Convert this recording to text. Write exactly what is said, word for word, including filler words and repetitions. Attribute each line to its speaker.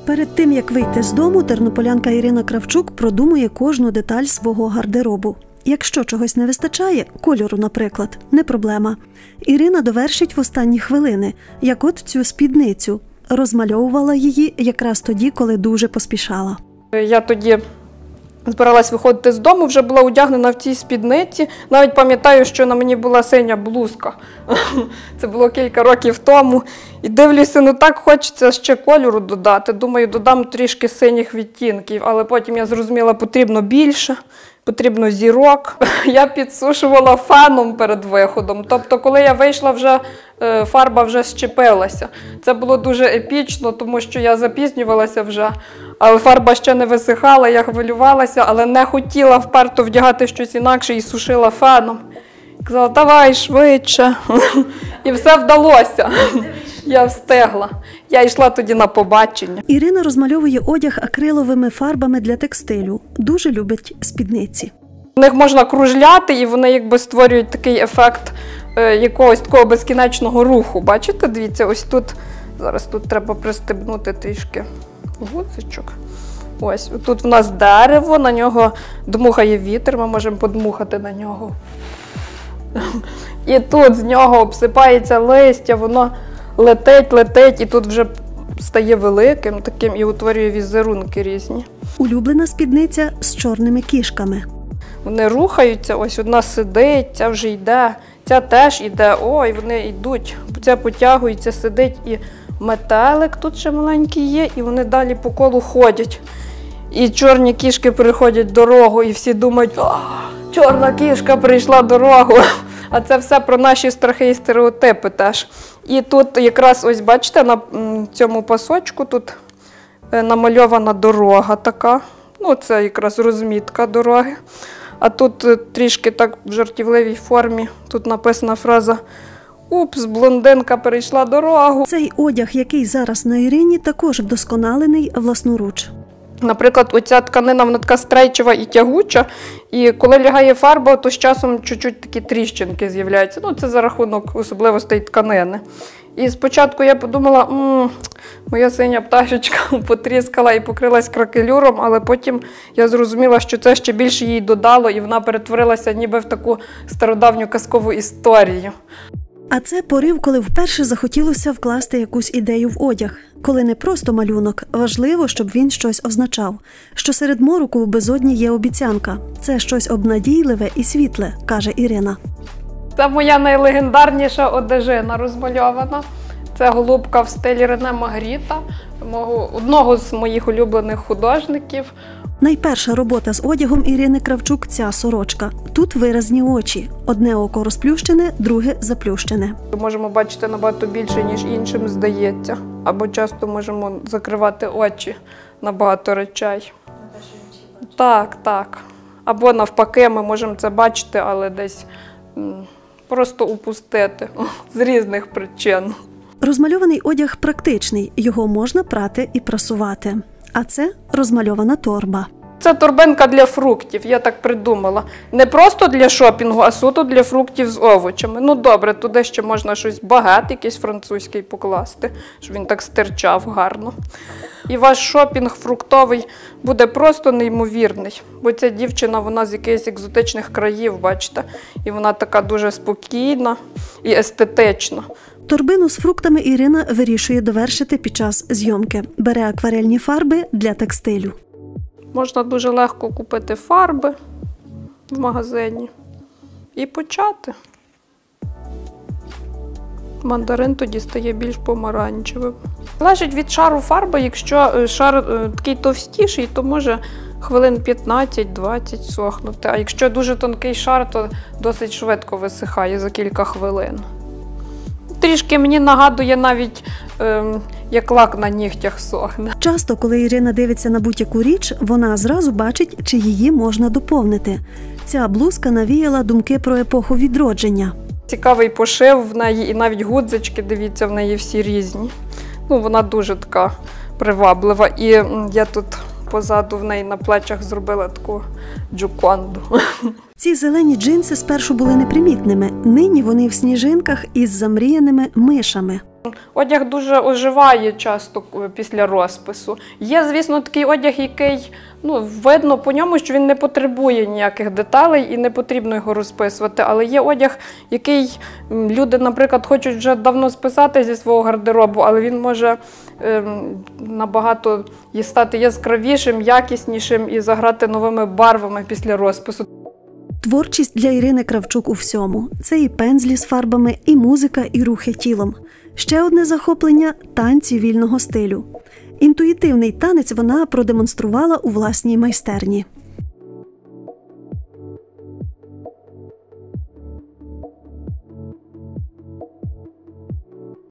Speaker 1: Перед тим, як вийти з дому, тернополянка Ірина Кравчук продумує кожну деталь свого гардеробу. Якщо чогось не вистачає, кольору, наприклад, не проблема. Ірина довершить в останні хвилини, як от цю спідницю. Розмальовувала її якраз тоді, коли дуже поспішала.
Speaker 2: Я тоді збиралась виходити з дому, вже була одягнена в цій спідниці. Навіть пам'ятаю, що на мені була синя блузка. Це було кілька років тому. І дивлюся, ну так хочеться ще кольору додати. Думаю, додам трішки синіх відтінків, але потім я зрозуміла, потрібно більше. Потрібно зірок. Я підсушувала феном перед виходом. Тобто, коли я вийшла, вже фарба вже щепилася. Це було дуже епічно, тому що я запізнювалася вже, але фарба ще не висихала, я хвилювалася, але не хотіла вперто вдягати щось інакше і сушила феном. Казала, давай швидше. І все вдалося. Я встигла. Я йшла тоді на побачення.
Speaker 1: Ірина розмальовує одяг акриловими фарбами для текстилю. Дуже любить спідниці.
Speaker 2: В них можна кружляти, і вони якби створюють такий ефект е, якогось такого безкінечного руху. Бачите, дивіться, ось тут, зараз тут треба пристебнути трішки гудзичок. Ось, тут в нас дерево, на нього дмухає вітер, ми можемо подмухати на нього. І тут з нього обсипається листя, воно летить, летить, і тут вже стає великим таким і утворює візерунки різні.
Speaker 1: Улюблена спідниця з чорними кішками.
Speaker 2: Вони рухаються, ось одна сидить, ця вже йде, ця теж йде, ой, вони йдуть, ця потягується, сидить, і метелик тут ще маленький є, і вони далі по колу ходять. І чорні кішки переходять дорогу, і всі думають, о, чорна кішка прийшла дорогу. А це все про наші страхи і стереотипи теж. І тут якраз, ось бачите, на цьому пасочку тут намальована дорога така. Ну, це якраз розмітка дороги. А тут трішки так в жартівливій формі, тут написана фраза «Упс, блондинка перейшла дорогу».
Speaker 1: Цей одяг, який зараз на Ірині, також вдосконалений власноруч.
Speaker 2: Наприклад, оця тканина, вона така стрейчева і тягуча, і коли лягає фарба, то з часом чуть-чуть такі тріщинки з'являються. Ну, це за рахунок особливостей тканини. І спочатку я подумала, мм, моя синя пташечка потріскала і покрилась кракелюром, але потім я зрозуміла, що це ще більше їй додало, і вона перетворилася ніби в таку стародавню казкову історію.
Speaker 1: А це порив, коли вперше захотілося вкласти якусь ідею в одяг. Коли не просто малюнок, важливо, щоб він щось означав. Що серед мороку в безодні є обіцянка. Це щось обнадійливе і світле, каже Ірина.
Speaker 2: Це моя найлегендарніша одежина розмальована. Це голубка в стилі Рене Магріта, мого, одного з моїх улюблених художників.
Speaker 1: Найперша робота з одягом Ірини Кравчук – ця сорочка. Тут виразні очі. Одне око розплющене, друге заплющене.
Speaker 2: Можемо бачити набагато більше, ніж іншим здається. Або часто можемо закривати очі на багато речей. Так, так. Або навпаки, ми можемо це бачити, але десь просто упустити з різних причин.
Speaker 1: Розмальований одяг практичний. Його можна прати і прасувати. А це розмальована торба.
Speaker 2: Це торбинка для фруктів, я так придумала. Не просто для шопінгу, а суто для фруктів з овочами. Ну добре, туди ще можна щось багет якийсь французький покласти, щоб він так стирчав гарно. І ваш шопінг фруктовий буде просто неймовірний. Бо ця дівчина, вона з якихось екзотичних країв, бачите. І вона така дуже спокійна і естетична.
Speaker 1: Торбину з фруктами Ірина вирішує довершити під час зйомки. Бере акварельні фарби для текстилю.
Speaker 2: Можна дуже легко купити фарби в магазині і почати. Мандарин тоді стає більш помаранчевим. Залежить від шару фарби, якщо шар такий товстіший, то може хвилин п'ятнадцять-двадцять сохнути. А якщо дуже тонкий шар, то досить швидко висихає за кілька хвилин. Трішки мені нагадує навіть, ем, як лак на нігтях сохне.
Speaker 1: Часто, коли Ірина дивиться на будь-яку річ, вона зразу бачить, чи її можна доповнити. Ця блузка навіяла думки про епоху відродження.
Speaker 2: Цікавий пошив в неї, і навіть гудзички, дивіться, в неї всі різні. Ну, вона дуже така приваблива. І я тут позаду в неї на плечах зробила таку джоконду.
Speaker 1: Ці зелені джинси спершу були непримітними. Нині вони в сніжинках із замріяними мишами.
Speaker 2: Одяг дуже оживає часто після розпису. Є, звісно, такий одяг, який, ну, видно по ньому, що він не потребує ніяких деталей і не потрібно його розписувати. Але є одяг, який люди, наприклад, хочуть вже давно списати зі свого гардеробу, але він може ем, набагато стати яскравішим, якіснішим і заграти новими барвами після розпису.
Speaker 1: Творчість для Ірини Кравчук у всьому. Це і пензлі з фарбами, і музика, і рухи тілом. Ще одне захоплення – танці вільного стилю. Інтуїтивний танець вона продемонструвала у власній майстерні.